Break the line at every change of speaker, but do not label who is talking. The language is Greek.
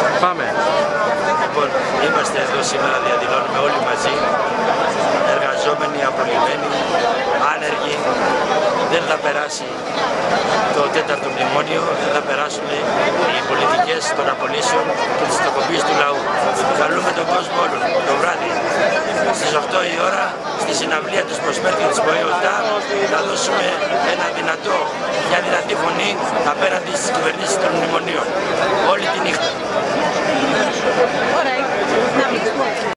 Πάμε.
Λοιπόν, είμαστε εδώ σήμερα, διαδηλώνουμε όλοι μαζί, εργαζόμενοι, απολυμμένοι, άνεργοι. Δεν θα περάσει το 4ο μνημόνιο, δεν θα περάσουν οι πολιτικές των απολύσεων και της τροποποίησης του λαού. Καλούμε τον κόσμο όλων το βράδυ στις 8 η ώρα στη συναυλία της Προσπέρτη της Ποϊωτά να δώσουμε μια δυνατή φωνή απέναντι στις κυβερνήσεις των μνημονίων. Όλη τη νύχτα.